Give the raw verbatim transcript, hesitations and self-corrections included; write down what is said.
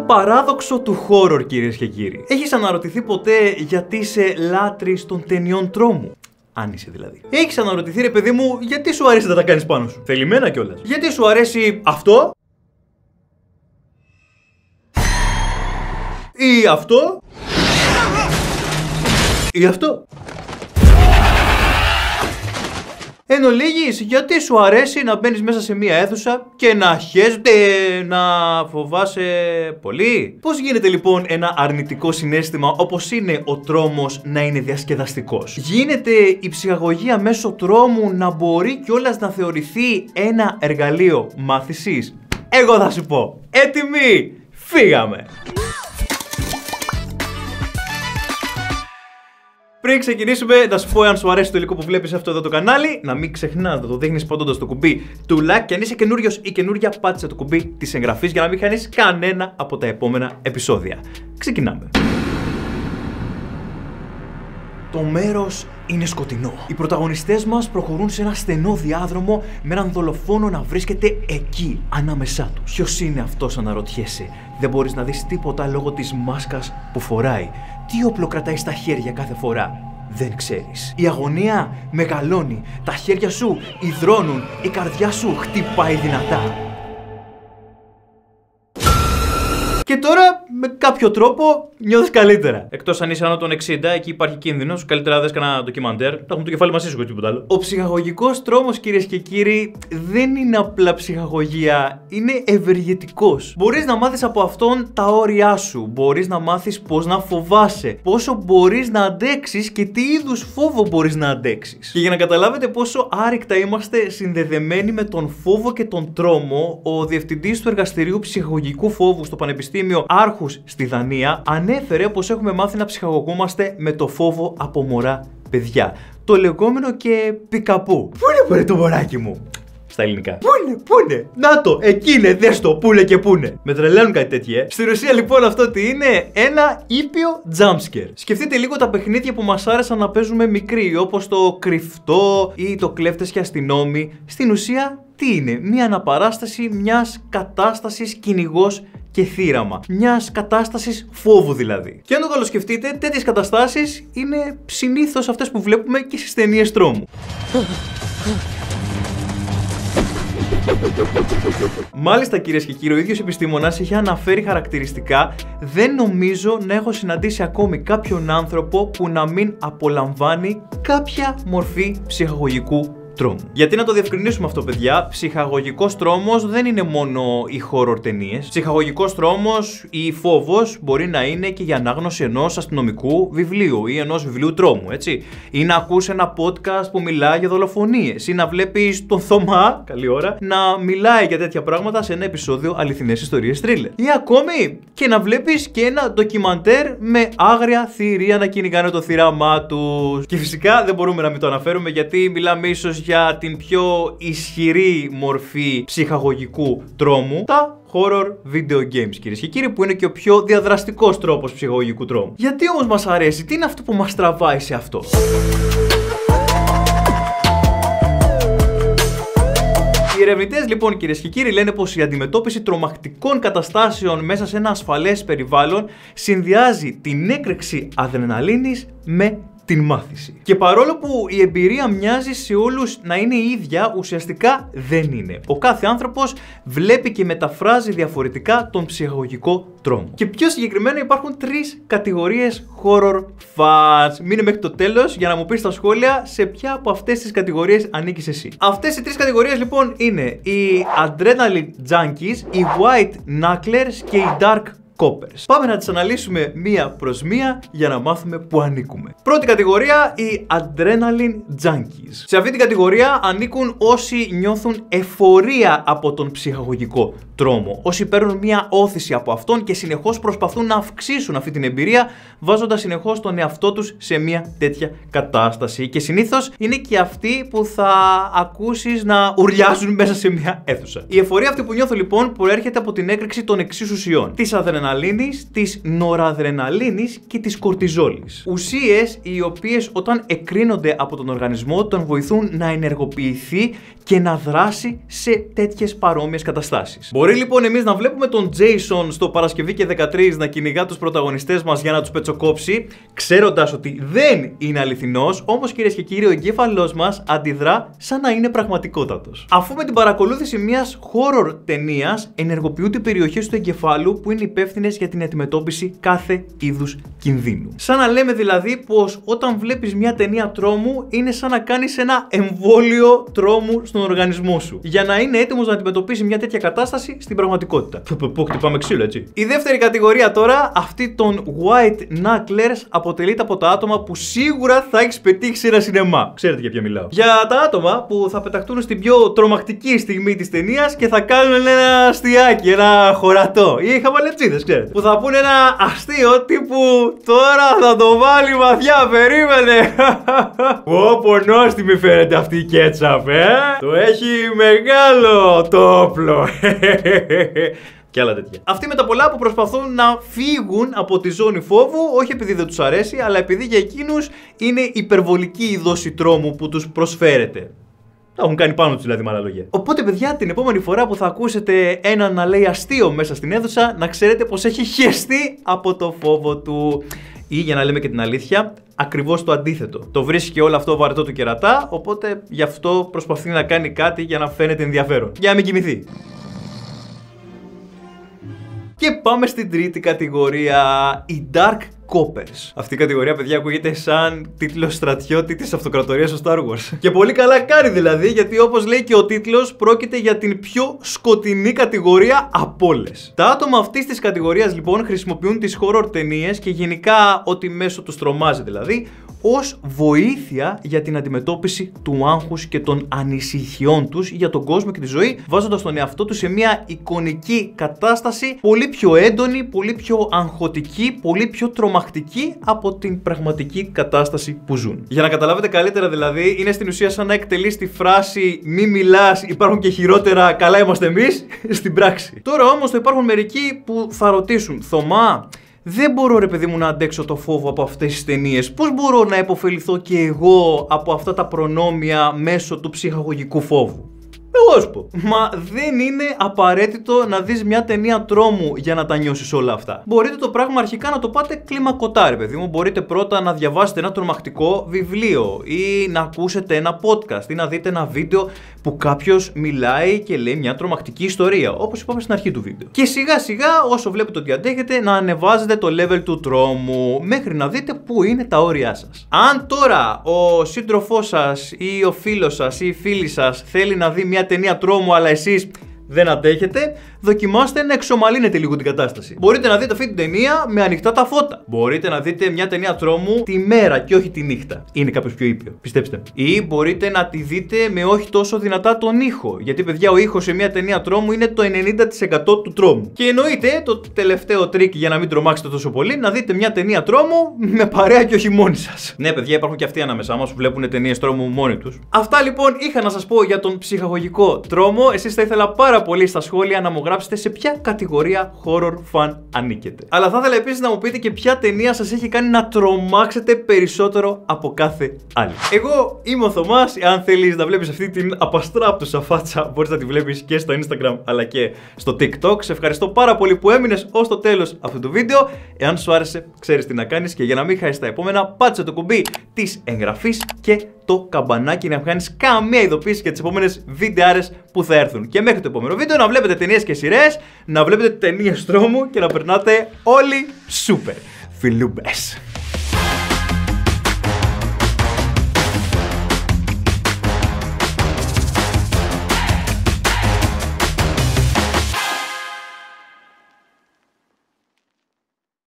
παράδοξο του horror, κυρίες και κύριοι. Έχεις αναρωτηθεί ποτέ γιατί είσαι λάτρης των ταινιών τρόμου? Αν είσαι δηλαδή. Έχεις αναρωτηθεί, ρε παιδί μου, γιατί σου αρέσει να τα κάνεις πάνω σου? Θελημένα κιόλας. Γιατί σου αρέσει αυτό? Ή αυτό? Ή αυτό? Εν ολίγης, γιατί σου αρέσει να μπαίνεις μέσα σε μία αίθουσα και να χέζεται, να φοβάσαι πολύ? Πώς γίνεται λοιπόν ένα αρνητικό συναίσθημα όπως είναι ο τρόμος να είναι διασκεδαστικός? Γίνεται η ψυχαγωγία μέσω τρόμου να μπορεί κιόλας να θεωρηθεί ένα εργαλείο μάθησης? Εγώ θα σου πω. Έτοιμοι, φύγαμε! Πριν ξεκινήσουμε, να σου πω, αν σου αρέσει το υλικό που βλέπεις αυτό εδώ το κανάλι, να μην ξεχνάς να το δείχνεις πατώντας το κουμπί του like, και αν είσαι καινούριος ή καινούρια, πάτησε το κουμπί της εγγραφής για να μην χάνεις κανένα από τα επόμενα επεισόδια. Ξεκινάμε. Το μέρος είναι σκοτεινό. Οι πρωταγωνιστές μας προχωρούν σε ένα στενό διάδρομο με έναν δολοφόνο να βρίσκεται εκεί, ανάμεσά τους. Ποιος είναι αυτός, αναρωτιέσαι? Δεν μπορείς να δεις τίποτα λόγω της μάσκας που φοράει. Τι όπλο κρατάει στα χέρια κάθε φορά? Δεν ξέρεις. Η αγωνία μεγαλώνει. Τα χέρια σου υδρώνουν. Η καρδιά σου χτυπάει δυνατά. Και τώρα, με κάποιο τρόπο, νιώθεις καλύτερα. Εκτός αν είσαι άνω των εξήντα, εκεί υπάρχει κίνδυνος. Καλύτερα δες κανένα ντοκιμαντέρ. Θα έχουν το κεφάλι μαζί σου και τίποτα άλλο. Ο ψυχαγωγικός τρόμος, κυρίες και κύριοι, δεν είναι απλά ψυχαγωγία. Είναι ευεργετικός. Μπορείς να μάθεις από αυτόν τα όρια σου. Μπορείς να μάθεις πώς να φοβάσαι. Πόσο μπορείς να αντέξεις και τι είδους φόβο μπορείς να αντέξεις. Και για να καταλάβετε πόσο άρρηκτα είμαστε συνδεδεμένοι με τον φόβο και τον τρόμο, ο διευθυντής του εργαστηρίου ψυχαγωγικού φόβου στο Πανεπιστήμιο Άρχους στη Δανία ανέφερε πως έχουμε μάθει να ψυχαγωγούμαστε με το φόβο από μωρά παιδιά. Το λεγόμενο και πικαπού. Πού είναι πάλι το μωράκι μου? Στα ελληνικά. Πού είναι, πού είναι? Να το, εκεί είναι, δες το, πού είναι και πού είναι. Με τρελαίνουν κάτι τέτοια. Ε. Στην ουσία λοιπόν αυτό τι είναι? Ένα ήπιο jumpscare. Σκεφτείτε λίγο τα παιχνίδια που μας άρεσαν να παίζουμε μικροί, όπως το κρυφτό ή το κλέφτες και αστυνόμοι. Στην ουσία τι είναι? Μια αναπαράσταση μιας κατάστασης κυνηγός και θύραμα. Μιας κατάστασης φόβου δηλαδή. Και αν το καλοσκεφτείτε, τέτοιες καταστάσεις είναι συνήθως αυτές που βλέπουμε και στις ταινίες τρόμου. Μάλιστα, κυρίες και κύριοι, ο ίδιος επιστήμονας είχε αναφέρει χαρακτηριστικά: δεν νομίζω να έχω συναντήσει ακόμη κάποιον άνθρωπο που να μην απολαμβάνει κάποια μορφή ψυχαγωγικού τρόμου. Γιατί να το διευκρινίσουμε αυτό, παιδιά, ψυχαγωγικός τρόμος δεν είναι μόνο οι horror ταινίες. Ψυχαγωγικός τρόμος ή φόβος μπορεί να είναι και η ανάγνωση ενός αστυνομικού βιβλίου ή ενός βιβλίου τρόμου, έτσι. Ή να ακούς ένα podcast που μιλάει για δολοφονίες, ή να βλέπεις τον Θωμά, καλή ώρα, να μιλάει για τέτοια πράγματα σε ένα επεισόδιο αληθινές ιστορίες thriller. Ή ακόμη και να βλέπεις και ένα ντοκιμαντέρ με άγρια θηρία να κυνηγάνε το θύραμά τους. Και φυσικά δεν μπορούμε να μην το αναφέρουμε, γιατί μιλάμε ίσως για την πιο ισχυρή μορφή ψυχαγωγικού τρόμου, τα horror video games, κυρίες και κύριοι, που είναι και ο πιο διαδραστικός τρόπος ψυχαγωγικού τρόμου. Γιατί όμως μας αρέσει? Τι είναι αυτό που μας τραβάει σε αυτό? Οι ερευνητές λοιπόν, κυρίες και κύριοι, λένε πως η αντιμετώπιση τρομακτικών καταστάσεων μέσα σε ένα ασφαλές περιβάλλον συνδυάζει την έκρηξη αδρεναλίνης με την μάθηση. Και παρόλο που η εμπειρία μοιάζει σε όλους να είναι η ίδια, ουσιαστικά δεν είναι. Ο κάθε άνθρωπος βλέπει και μεταφράζει διαφορετικά τον ψυχαγωγικό τρόμο. Και πιο συγκεκριμένα υπάρχουν τρεις κατηγορίες horror fans. Μείνε μέχρι το τέλος για να μου πεις στα σχόλια σε ποια από αυτές τις κατηγορίες ανήκεις εσύ. Αυτές οι τρεις κατηγορίες λοιπόν είναι οι adrenaline junkies, οι white knucklers και οι dark Coppers. Πάμε να τις αναλύσουμε μία προς μία για να μάθουμε που ανήκουμε. Πρώτη κατηγορία, οι Adrenaline Junkies. Σε αυτή την κατηγορία ανήκουν όσοι νιώθουν εφορία από τον ψυχαγωγικό τρόμο. Όσοι παίρνουν μία όθηση από αυτόν και συνεχώς προσπαθούν να αυξήσουν αυτή την εμπειρία, βάζοντας συνεχώς τον εαυτό τους σε μία τέτοια κατάσταση. Και συνήθως είναι και αυτοί που θα ακούσεις να ουρλιάζουν μέσα σε μία αίθουσα. Η εφορία αυτή που νιώθω λοιπόν προέρχεται από την έκρηξη των εξής ουσιών: της αδρεναλίνης, αδρεναλίνης, της νοραδρεναλίνης και της κορτιζόλης. Ουσίες οι οποίες όταν εκρίνονται από τον οργανισμό τον βοηθούν να ενεργοποιηθεί και να δράσει σε τέτοιες παρόμοιες καταστάσεις. Μπορεί λοιπόν εμείς να βλέπουμε τον Jason στο Παρασκευή και δεκατρείς να κυνηγά τους πρωταγωνιστές μας για να τους πετσοκόψει, ξέροντας ότι δεν είναι αληθινός, όμως κυρίες και κύριοι, ο εγκέφαλός μας αντιδρά σαν να είναι πραγματικότατος. Αφού με την παρακολούθηση μιας horror ταινίας ενεργοποιούνται οι περιοχές του εγκεφάλου που είναι υπεύθυνες για την αντιμετώπιση κάθε είδους κινδύνου. Σαν να λέμε δηλαδή πως όταν βλέπεις μια ταινία τρόμου είναι σαν να κάνεις ένα εμβόλιο τρόμου στον οργανισμό σου, για να είναι έτοιμος να αντιμετωπίσει μια τέτοια κατάσταση στην πραγματικότητα. Που χτυπάμε ξύλο, έτσι. Η δεύτερη κατηγορία τώρα, αυτή των white knucklers, αποτελείται από τα άτομα που σίγουρα θα έχεις πετύχει σε ένα σινεμά. Ξέρετε για ποια μιλάω. Για τα άτομα που θα πεταχτούν στην πιο τρομακτική στιγμή της ταινίας και θα κάνουν ένα αστιάκι, ένα χωρατό. Ή χαβαλετσίδες, ξέρετε. Που θα πούνε ένα αστείο τύπου τώρα θα το βάλει βαθιά, περίμενε. Ω, νόστιμη φαίνεται αυτή η κέτσαπ, ε. Το έχει μεγάλο το όπλο. Και άλλα τέτοια. Αυτοί με τα πολλά που προσπαθούν να φύγουν από τη ζώνη φόβου, όχι επειδή δεν τους αρέσει, αλλά επειδή για εκείνους είναι υπερβολική η δόση τρόμου που τους προσφέρεται. Τα έχουν κάνει πάνω τους δηλαδή, με άλλα λόγια. Οπότε, παιδιά, την επόμενη φορά που θα ακούσετε έναν να λέει αστείο μέσα στην αίθουσα, να ξέρετε πως έχει χεστεί από το φόβο του. Ή, για να λέμε και την αλήθεια, ακριβώς το αντίθετο. Το βρίσκει όλο αυτό βαρετό του κερατά, οπότε γι' αυτό προσπαθεί να κάνει κάτι για να φαίνεται ενδιαφέρον. Για να μην κοιμηθεί. Και πάμε στην τρίτη κατηγορία, οι Dark Coppers. Αυτή η κατηγορία, παιδιά, ακούγεται σαν τίτλος στρατιώτη της αυτοκρατορίας στο Star Wars. Και πολύ καλά κάνει δηλαδή, γιατί όπως λέει και ο τίτλος, πρόκειται για την πιο σκοτεινή κατηγορία από όλες. Τα άτομα αυτής της κατηγορίας λοιπόν χρησιμοποιούν τις horror ταινίες και γενικά ό,τι μέσω τους τρομάζει δηλαδή, ως βοήθεια για την αντιμετώπιση του άγχους και των ανησυχιών τους για τον κόσμο και τη ζωή, βάζοντας τον εαυτό τους σε μια εικονική κατάσταση πολύ πιο έντονη, πολύ πιο αγχωτική, πολύ πιο τρομακτική από την πραγματική κατάσταση που ζουν. Για να καταλάβετε καλύτερα δηλαδή, είναι στην ουσία σαν να εκτελείς τη φράση «Μη μιλάς, υπάρχουν και χειρότερα, καλά είμαστε εμείς» στην πράξη. Τώρα όμως θα υπάρχουν μερικοί που θα ρωτήσουν «Θωμά, δεν μπορώ ρε παιδί μου να αντέξω το φόβο από αυτές τις ταινίες. Πώς μπορώ να επωφεληθώ και εγώ από αυτά τα προνόμια μέσω του ψυχαγωγικού φόβου?» Εγώ σου πω. Μα δεν είναι απαραίτητο να δεις μια ταινία τρόμου για να τα νιώσεις όλα αυτά. Μπορείτε το πράγμα αρχικά να το πάτε κλιμακωτά, ρε παιδί μου. Μπορείτε πρώτα να διαβάσετε ένα τρομακτικό βιβλίο ή να ακούσετε ένα podcast ή να δείτε ένα βίντεο που κάποιος μιλάει και λέει μια τρομακτική ιστορία, όπως είπαμε στην αρχή του βίντεο. Και σιγά σιγά, όσο βλέπετε ότι αντέχετε, να ανεβάζετε το level του τρόμου μέχρι να δείτε πού είναι τα όρια σας. Αν τώρα ο σύντροφός σας ή ο φίλος σας ή η φίλη σας θέλει να δει μια ταινία τρόμου, αλλά εσείς δεν αντέχετε, δοκιμάστε να εξομαλύνετε λίγο την κατάσταση. Μπορείτε να δείτε αυτή την ταινία με ανοιχτά τα φώτα. Μπορείτε να δείτε μια ταινία τρόμου τη μέρα και όχι τη νύχτα. Είναι κάποιος πιο ήπιο, πιστέψτε. Ή μπορείτε να τη δείτε με όχι τόσο δυνατά τον ήχο. Γιατί, παιδιά, ο ήχος σε μια ταινία τρόμου είναι το ενενήντα τοις εκατό του τρόμου. Και εννοείται το τελευταίο τρίκ για να μην τρομάξετε τόσο πολύ, να δείτε μια ταινία τρόμου με παρέα και όχι μόνοι σας. Ναι, παιδιά, υπάρχουν και αυτοί ανάμεσά μας που βλέπουν ταινίες τρόμου μόνοι τους. Αυτά λοιπόν είχα να σας πω για τον ψυχαγωγικό τρόμο. Εσείς θα ήθελα πάρα πολύ στα σχόλια να μου γράψετε σε ποια κατηγορία horror fan ανήκετε. Αλλά θα ήθελα επίσης να μου πείτε και ποια ταινία σας έχει κάνει να τρομάξετε περισσότερο από κάθε άλλη. Εγώ είμαι ο Θωμάς. Αν θέλεις να βλέπεις αυτή την απαστράπτουσα φάτσα, μπορείς να τη βλέπεις και στο Instagram αλλά και στο TikTok. Σε ευχαριστώ πάρα πολύ που έμεινες ως το τέλος αυτού του βίντεο. Εάν σου άρεσε, ξέρεις τι να κάνεις, και για να μην χάσεις τα επόμενα, πάτσε το κουμπί της εγγραφής και το καμπανάκι να μην χάνεις καμία ειδοποίηση για τις επόμενες βιντεάρες που θα έρθουν. Και μέχρι το επόμενο βίντεο να βλέπετε ταινίες και σειρές, να βλέπετε ταινίες τρόμου και να περνάτε όλοι σούπερ. Φιλούμπες.